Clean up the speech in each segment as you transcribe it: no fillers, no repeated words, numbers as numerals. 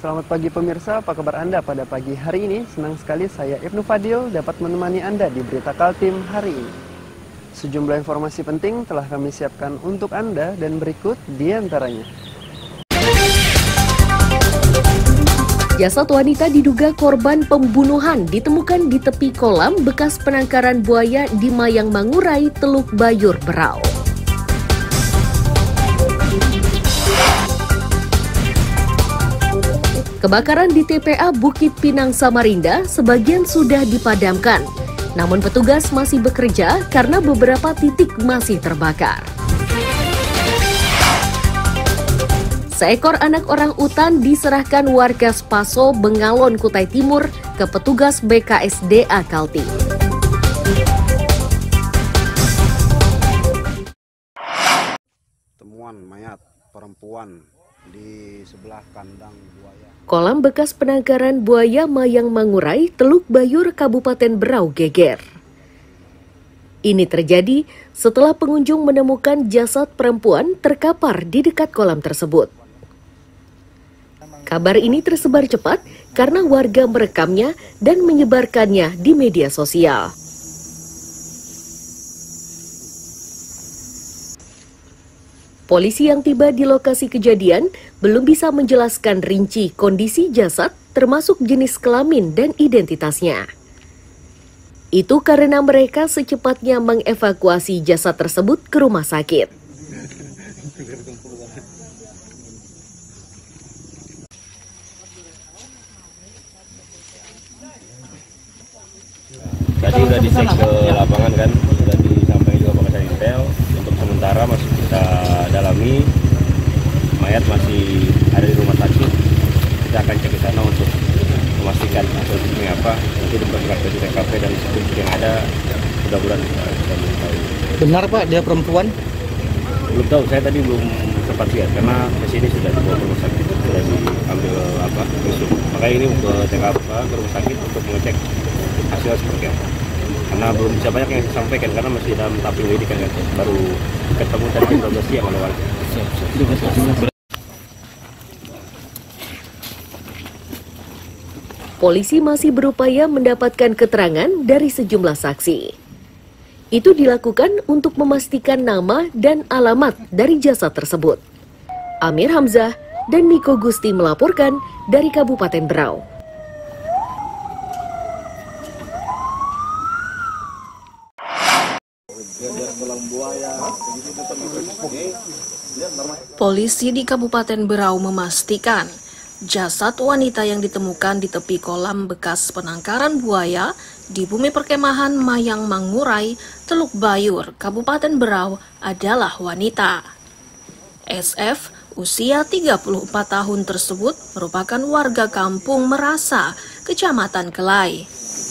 Selamat pagi pemirsa, apa kabar Anda pada pagi hari ini? Senang sekali saya Ibnu Fadil dapat menemani Anda di Berita Kaltim hari ini. Sejumlah informasi penting telah kami siapkan untuk Anda dan berikut diantaranya. Jasad wanita diduga korban pembunuhan ditemukan di tepi kolam bekas penangkaran buaya di Mayang Mangurai, Teluk Bayur, Berau. Kebakaran di TPA Bukit Pinang Samarinda sebagian sudah dipadamkan, namun petugas masih bekerja karena beberapa titik masih terbakar. Seekor anak orang utan diserahkan warga Spaso, Bengalon, Kutai Timur ke petugas BKSDA Kaltim. Temuan mayat perempuan di sebelah kandang buaya. Kolam bekas penangkaran buaya Mayang Mangurai, Teluk Bayur, Kabupaten Berau geger. Ini terjadi setelah pengunjung menemukan jasad perempuan terkapar di dekat kolam tersebut. Kabar ini tersebar cepat karena warga merekamnya dan menyebarkannya di media sosial. Polisi yang tiba di lokasi kejadian belum bisa menjelaskan rinci kondisi jasad termasuk jenis kelamin dan identitasnya. Itu karena mereka secepatnya mengevakuasi jasad tersebut ke rumah sakit. Tadi udah dicek ke lapangan kan, sudah disampaikan juga Pak Intel. Untuk sementara masih kita dalami, mayat masih ada di rumah sakit. Kita akan cek ke sana untuk memastikan hasilnya apa. Nanti diperkirakan ke TKP dan seperti yang ada, mudah-mudahan kita mengetahui. Benar Pak, dia perempuan? Belum tahu, saya tadi belum sempat lihat karena kesini sudah dibawa ke rumah sakit, sudah diambil visum. Makanya ini ke TKP ke rumah sakit untuk mengecek hasilnya seperti apa. Karena belum bisa banyak yang saya sampaikan karena masih dalam tahap penyelidikan kan. Baru ketemu tadi jam 12 siang oleh warga. Polisi masih berupaya mendapatkan keterangan dari sejumlah saksi. Itu dilakukan untuk memastikan nama dan alamat dari jasad tersebut. Amir Hamzah dan Miko Gusti melaporkan dari Kabupaten Berau. Polisi di Kabupaten Berau memastikan jasad wanita yang ditemukan di tepi kolam bekas penangkaran buaya di bumi perkemahan Mayang Mangurai, Teluk Bayur, Kabupaten Berau adalah wanita. SF usia 34 tahun tersebut merupakan warga kampung Merasa, Kecamatan Kelai.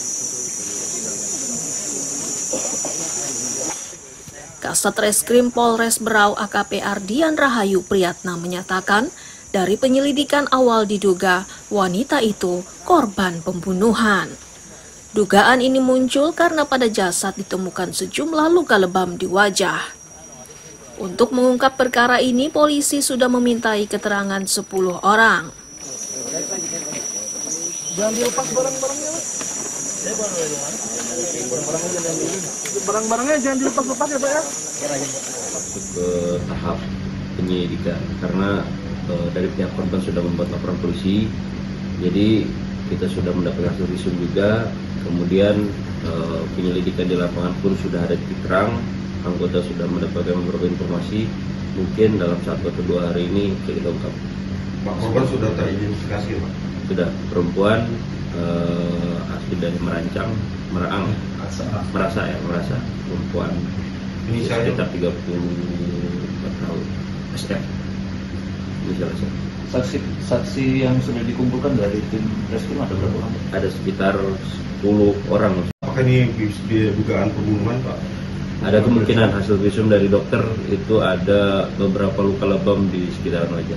Kasat Reskrim Polres Berau AKP Ardian Rahayu Priyatna menyatakan, dari penyelidikan awal diduga wanita itu korban pembunuhan. Dugaan ini muncul karena pada jasad ditemukan sejumlah luka lebam di wajah. Untuk mengungkap perkara ini, polisi sudah memintai keterangan 10 orang. Jangan dilepas barang-barangnya. Barang-barangnya jangan dilepas-lepas ya Pak ya. Ke tahap penyelidikan karena dari pihak korban sudah membuat laporan polisi, jadi kita sudah mendapatkan hasil visum juga. Kemudian penyelidikan di lapangan pun sudah ada titik terang, anggota sudah mendapatkan beberapa informasi. Mungkin dalam 1 atau 2 hari ini kita ungkap. Pak, korban sudah teridentifikasi Pak? Sudah, perempuan asli dari Meraang, Merasa perempuan sekitar 34 tahun. SF. Saksi yang sudah dikumpulkan dari tim reskrim ada berapa orang? Ada sekitar 10 orang. Apakah ini dugaan pembunuhan Pak? Ada kemungkinan hasil visum dari dokter itu ada beberapa luka lebam di sekitar wajah.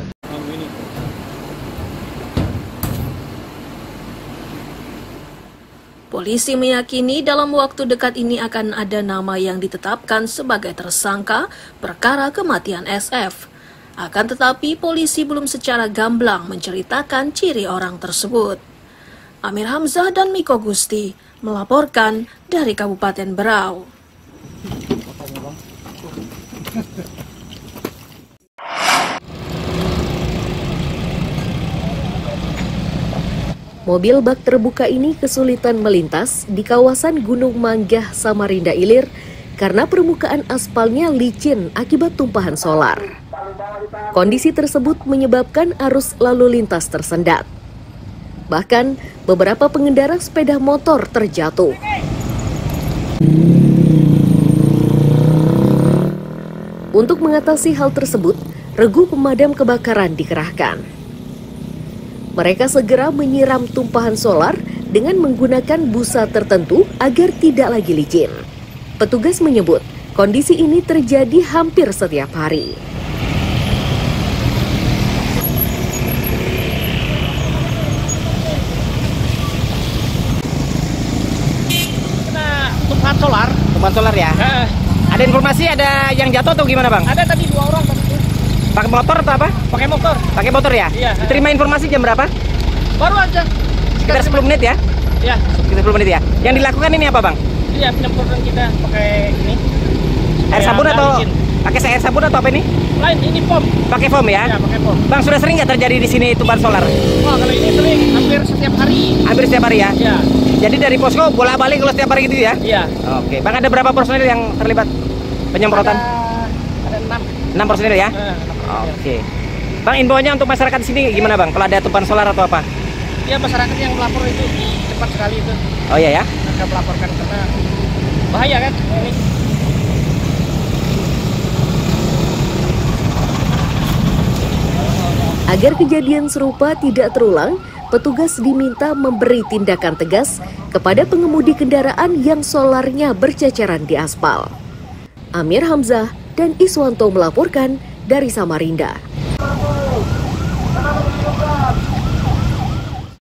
Polisi meyakini dalam waktu dekat ini akan ada nama yang ditetapkan sebagai tersangka perkara kematian SF. Akan tetapi, polisi belum secara gamblang menceritakan ciri orang tersebut. Amir Hamzah dan Miko Gusti melaporkan dari Kabupaten Berau. Mobil bak terbuka ini kesulitan melintas di kawasan Gunung Manggah, Samarinda Ilir karena permukaan aspalnya licin akibat tumpahan solar. Kondisi tersebut menyebabkan arus lalu lintas tersendat. Bahkan, beberapa pengendara sepeda motor terjatuh. Untuk mengatasi hal tersebut, regu pemadam kebakaran dikerahkan. Mereka segera menyiram tumpahan solar dengan menggunakan busa tertentu agar tidak lagi licin. Petugas menyebut, kondisi ini terjadi hampir setiap hari. Tumpahan solar ya? Ada informasi ada yang jatuh atau gimana bang? Ada tadi 2 orang tadi. Pakai motor atau apa? Pakai motor. Pakai motor ya? Iya. Terima informasi jam berapa? Baru aja. Sekitar 10 menit ya? Iya. Sekitar 10 menit ya? Yang dilakukan ini apa bang? Iya, penyemprotan kita pakai ini. Air sabun atau? Pakai air sabun atau apa ini? Lain, ini foam. Pakai foam ya? Iya, pakai foam. Bang, sudah sering nggak terjadi di sini tumpahan solar? Wah, kalau ini sering, hampir setiap hari. Hampir setiap hari ya? Iya. Jadi dari posko bolak-balik kalau setiap hari gitu ya? Iya. Oke, bang ada berapa personil yang terlibat penyemprotan? Ada 6. 6 personil ya? Oke. Bang, imbauannya untuk masyarakat di sini gimana bang? Kalau ada tumpahan solar atau apa? Iya, masyarakat yang melapor itu cepat sekali itu. Oh iya ya? Mereka melaporkan karena bahaya kan ini. Agar kejadian serupa tidak terulang, petugas diminta memberi tindakan tegas kepada pengemudi kendaraan yang solarnya berceceran di aspal. Amir Hamzah dan Iswanto melaporkan dari Samarinda.